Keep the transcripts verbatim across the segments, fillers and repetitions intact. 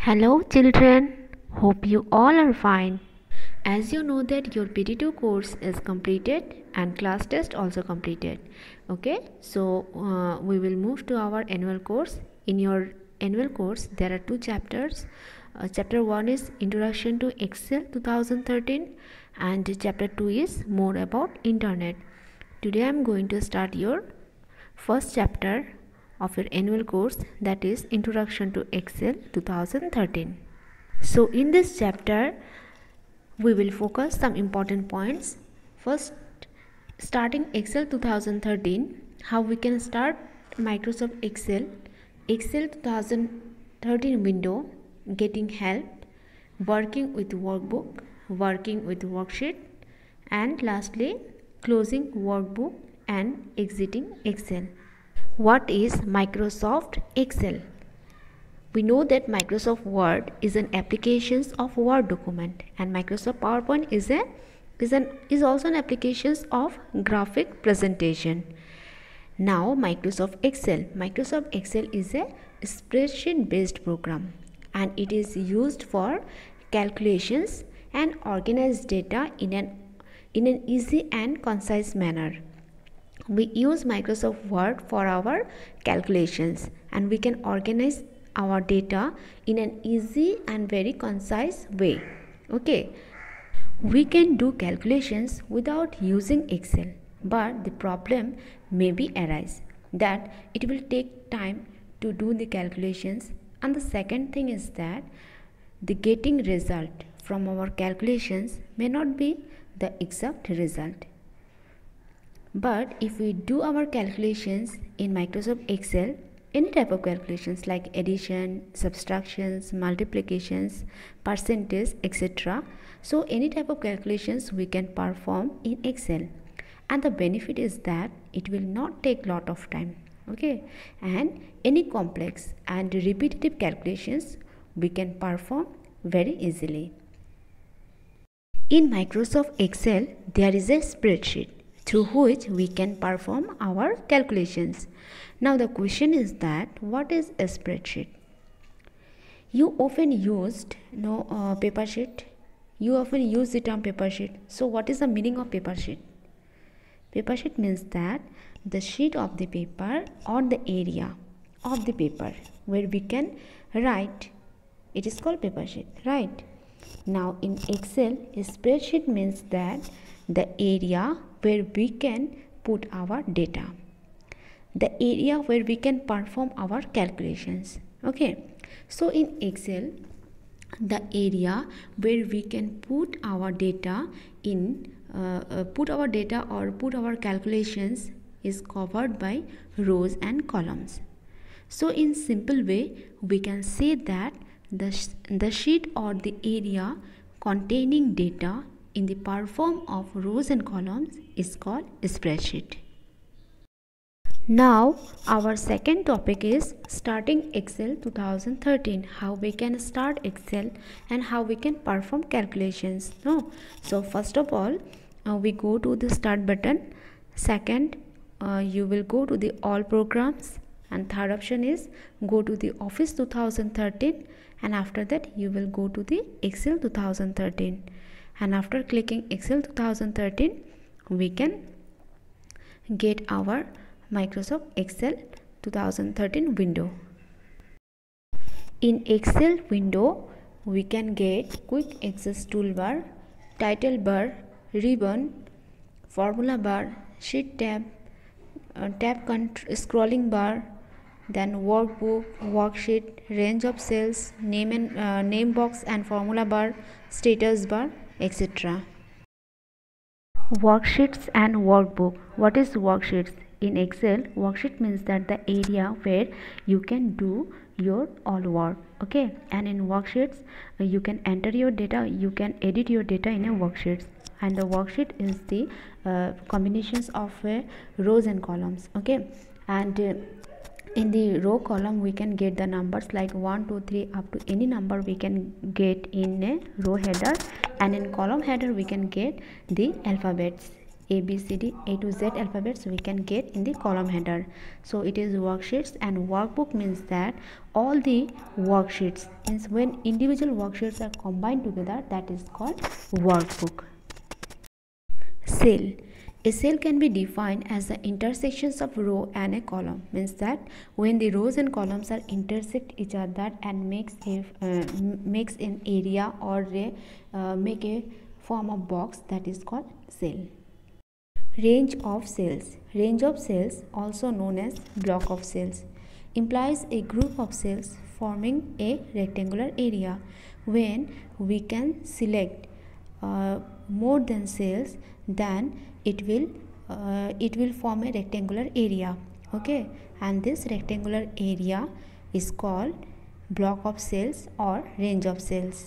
Hello children, hope you all are fine. As you know that your P T two course is completed and class test also completed. Okay, so uh, we will move to our annual course. In your annual course there are two chapters. Uh, chapter one is Introduction to Excel twenty thirteen and chapter two is more about internet. Today I am going to start your first chapter of your annual course, that is Introduction to Excel twenty thirteen. So in this chapter we will focus some important points. First, starting Excel twenty thirteen, how we can start Microsoft Excel, Excel twenty thirteen window, getting help, working with workbook, working with worksheet, and lastly closing workbook and exiting Excel. What is Microsoft Excel? We know that Microsoft Word is an application of Word document, and Microsoft PowerPoint is a is an is also an application of graphic presentation. Now Microsoft Excel. Microsoft Excel is a spreadsheet based program, and it is used for calculations and organize data in an in an easy and concise manner. We use Microsoft Word for our calculations, and we can organize our data in an easy and very concise way. Okay, we can do calculations without using Excel, but the problem may be arise that it will take time to do the calculations, and the second thing is that the getting result from our calculations may not be the exact result. But if we do our calculations in Microsoft Excel, any type of calculations like addition, subtractions, multiplications, percentage, et cetera. So any type of calculations we can perform in Excel, and the benefit is that it will not take lot of time. Okay, and any complex and repetitive calculations we can perform very easily. In Microsoft Excel, there is a spreadsheet through which we can perform our calculations. Now the question is that what is a spreadsheet? You often used no uh, paper sheet. You often use the term paper sheet. So what is the meaning of paper sheet? Paper sheet means that the sheet of the paper or the area of the paper where we can write. It is called paper sheet, right? Now in Excel, a spreadsheet means that the area where we can put our data, the area where we can perform our calculations. Okay, so in Excel, the area where we can put our data in uh, uh, put our data or put our calculations is covered by rows and columns. So in simple way we can say that the, sh the sheet or the area containing data in the form of rows and columns is called a spreadsheet. Now our second topic is starting Excel twenty thirteen, how we can start Excel and how we can perform calculations. No, so first of all uh, we go to the start button. Second, uh, you will go to the all programs, and third option is go to the Office twenty thirteen, and after that you will go to the Excel twenty thirteen. And after clicking Excel twenty thirteen, we can get our Microsoft Excel twenty thirteen window. In Excel window, we can get quick access toolbar, title bar, ribbon, formula bar, sheet tab, uh, tab scrolling bar, then workbook, worksheet, range of cells, name and uh, name box and formula bar, status bar, et cetera. Worksheets and workbook. What is worksheets? In Excel, worksheet means that the area where you can do your all work. Okay, and in worksheets uh, you can enter your data, you can edit your data in a worksheet, and the worksheet is the uh, combinations of uh, rows and columns. Okay, and uh, in the row column we can get the numbers like one two three up to any number we can get in a row header, and in column header we can get the alphabets A, B, C, D, A to Z alphabets we can get in the column header. So it is worksheets, and workbook means that all the worksheets, means when individual worksheets are combined together, that is called workbook. Cell. A cell can be defined as the intersections of row and a column, means that when the rows and columns are intersect each other and makes a uh, makes an area or a uh, make a form of box, that is called cell. Range of cells. Range of cells, also known as block of cells, implies a group of cells forming a rectangular area. When we can select uh, more than cells, then it will uh, it will form a rectangular area. Okay, and this rectangular area is called block of cells or range of cells.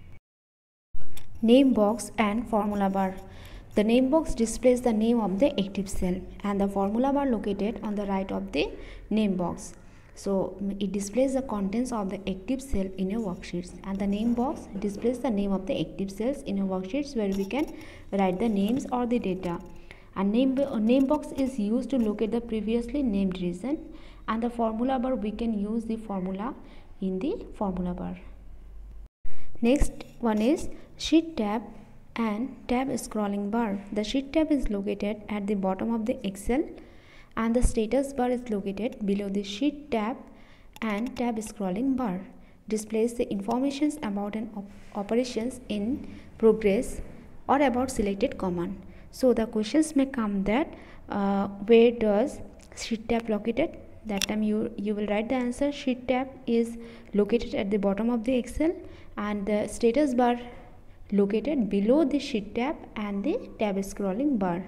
Name box and formula bar. The name box displays the name of the active cell, and the formula bar located on the right of the name box. So it displays the contents of the active cell in a worksheet, and the name box displays the name of the active cells in a worksheet where we can write the names or the data. And name, name box is used to locate the previously named region, and the formula bar we can use the formula in the formula bar. Next one is sheet tab and tab scrolling bar. The sheet tab is located at the bottom of the Excel, and the status bar is located below the sheet tab, and tab scrolling bar displays the informations about an op operations in progress or about selected command. So the questions may come that uh, where does sheet tab located? That time you you will write the answer. Sheet tab is located at the bottom of the Excel, and the status bar located below the sheet tab and the tab scrolling bar.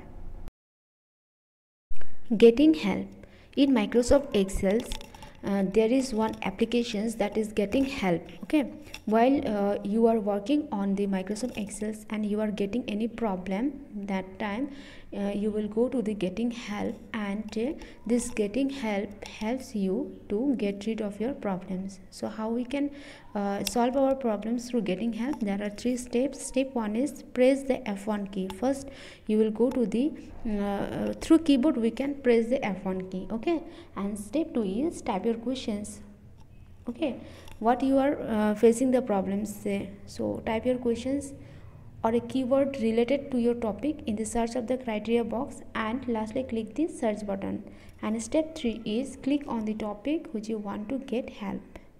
Getting help. In Microsoft Excel, uh, there is one applications that is getting help. Okay, while uh, you are working on the Microsoft Excel and you are getting any problem, that time uh, you will go to the getting help, and uh, this getting help helps you to get rid of your problems. So how we can uh, solve our problems through getting help? There are three steps. Step one is press the F one key. First you will go to the uh, through keyboard we can press the F one key. Okay, and step two is type your questions. Okay, what you are uh, facing the problems, say. So type your questions or a keyword related to your topic in the search of the criteria box, and lastly click the search button. And step three is click on the topic which you want to get help.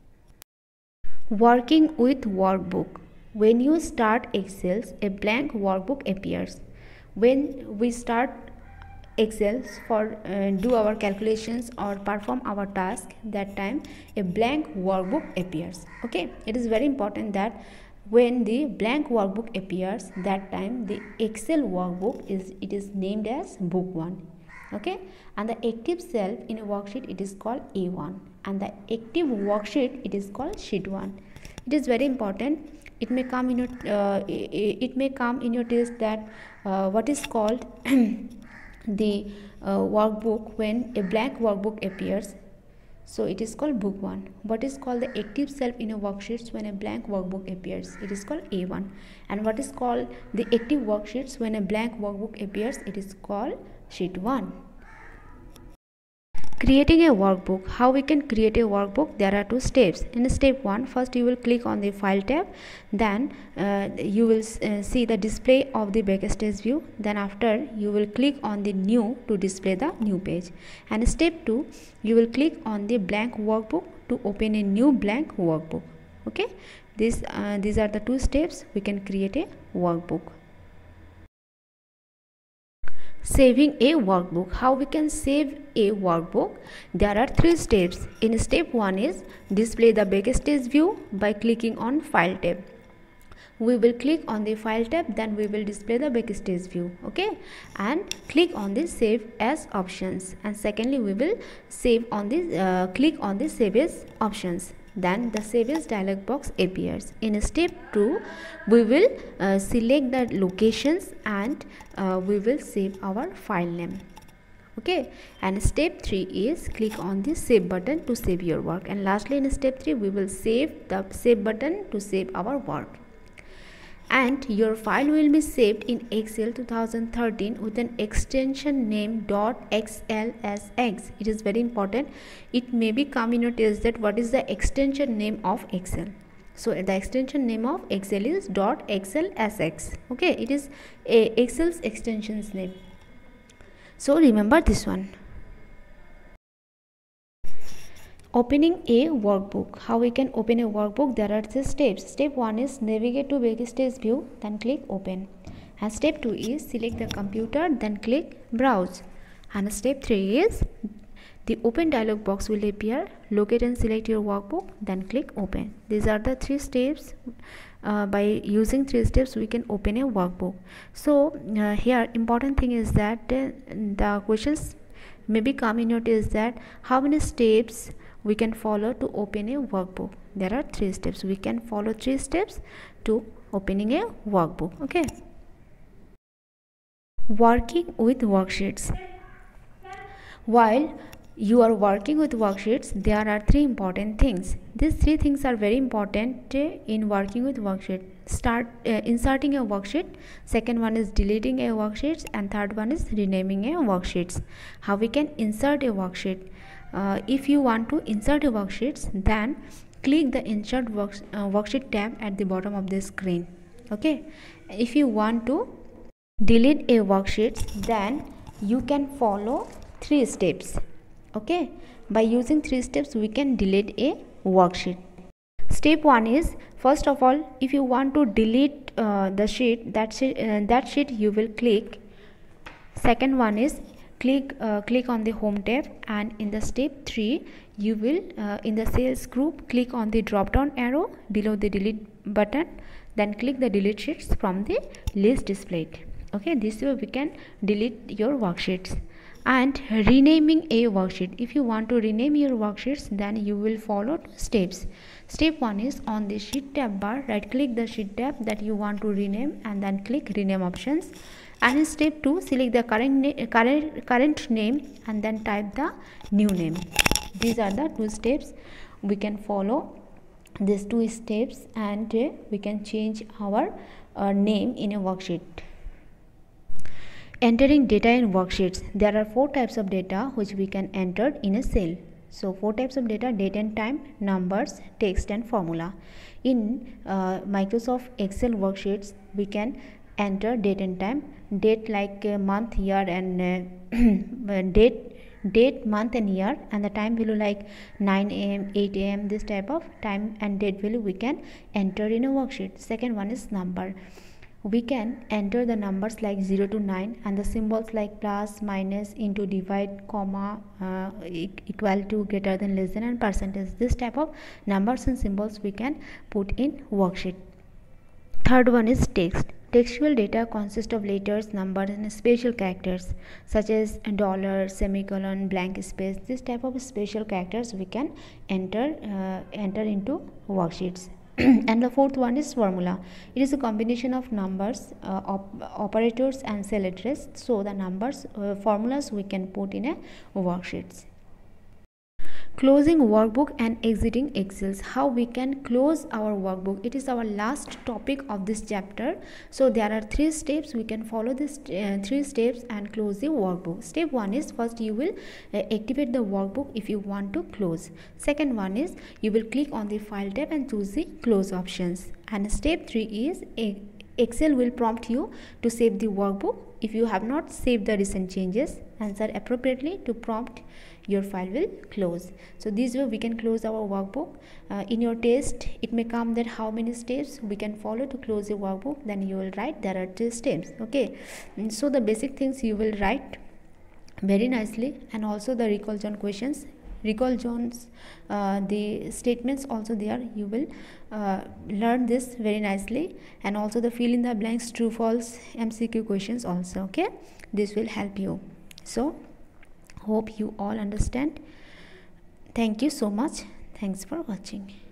Working with workbook. When you start Excel, a blank workbook appears. When we start Excel for uh, do our calculations or perform our task, that time a blank workbook appears. Okay, it is very important that when the blank workbook appears, that time the Excel workbook is it is named as book one. Okay, and the active cell in a worksheet it is called A one, and the active worksheet it is called sheet one. It is very important. It may come in your uh, it may come in your test that uh, what is called the uh, workbook when a blank workbook appears. So it is called book one. What is called the active cell in a worksheet when a blank workbook appears? It is called A one. And what is called the active worksheets when a blank workbook appears? It is called sheet one. Creating a workbook. How we can create a workbook? There are two steps. In step one, first you will click on the file tab, then uh, you will uh, see the display of the backstage view. Then after you will click on the new to display the new page. And step two, you will click on the blank workbook to open a new blank workbook. Okay, this uh, these are the two steps we can create a workbook. Saving a workbook. How we can save a workbook? There are three steps. In step one is display the backstage view by clicking on file tab. We will click on the file tab, then we will display the backstage view. Okay, and click on the save as options, and secondly we will save on the uh, click on the save as options. Then the save as dialog box appears. In step two, we will uh, select the locations, and uh, we will save our file name. Okay, and step three is click on the save button to save your work. And lastly in step three, we will save the save button to save our work. and your file will be saved in Excel two thousand thirteen with an extension name .xlsx. It is very important. It may be come in your test that what is the extension name of Excel. So the extension name of Excel is .xlsx. Okay, it is a Excel's extensions name. So remember this one. Opening a workbook. How we can open a workbook? There are three steps. Step one is navigate to Backstage view, then click open. And step two is select the computer, then click browse. And step three is the open dialog box will appear. Locate and select your workbook, then click open. These are the three steps. Uh, by using three steps we can open a workbook. So uh, here important thing is that uh, the questions maybe come in your test that how many steps we can follow to open a workbook. There are three steps. We can follow three steps to opening a workbook. Okay. Working with worksheets. While you are working with worksheets, there are three important things. These three things are very important in working with worksheet. Start uh, inserting a worksheet. Second one is deleting a worksheet, and third one is renaming a worksheets. How we can insert a worksheet? Uh, if you want to insert a worksheets, then click the insert works, uh, worksheet tab at the bottom of the screen. Okay. If you want to delete a worksheet, then you can follow three steps. Okay, by using three steps we can delete a worksheet. Step one is, first of all, if you want to delete uh, the sheet, that sheet, uh, that sheet you will click. Second one is click uh, click on the home tab, and in the step three you will uh, in the sales group click on the drop down arrow below the delete button, then click the delete sheets from the list displayed. Okay, this way we can delete your worksheets. And renaming a worksheet. If you want to rename your worksheets, then you will follow two steps. Step one is on the sheet tab bar, right click the sheet tab that you want to rename and then click rename options. And in step two, select the current current current name and then type the new name. These are the two steps. We can follow these two steps and uh, we can change our uh, name in a worksheet. Entering data in worksheets. There are four types of data which we can enter in a cell. So four types of data: date and time, numbers, text and formula. In uh, Microsoft Excel worksheets we can enter date and time. Date like uh, month, year and uh, date date, month and year, and the time value like nine A M, eight A M This type of time and date value we can enter in a worksheet. Second one is number. We can enter the numbers like zero to nine and the symbols like plus, minus, into, divide, comma, uh, equal to, greater than, less than and percentage. This type of numbers and symbols we can put in worksheet. Third one is text. Textual data consists of letters, numbers and special characters such as dollar, semicolon, blank space. This type of special characters we can enter uh, enter into worksheets. And the fourth one is formula. It is a combination of numbers, uh, op operators and cell address. So the numbers uh, formulas we can put in a worksheets. Closing workbook and exiting Excel. How we can close our workbook? It is our last topic of this chapter. So there are three steps. We can follow this uh, three steps and close the workbook. Step one is, first you will uh, activate the workbook if you want to close. Second one is, you will click on the file tab and choose the close options. And step three is, a Excel will prompt you to save the workbook. If you have not saved the recent changes, answer appropriately to prompt, your file will close. So this way we can close our workbook. Uh, in your test it may come that how many steps we can follow to close a workbook, then you will write there are two steps. Okay, and so the basic things you will write very nicely, and also the recall zone questions, recall zones, uh, the statements also there, you will uh, learn this very nicely, and also the fill in the blanks, true false M C Q questions also. Okay, this will help you. So hope you all understand. Thank you so much. Thanks for watching.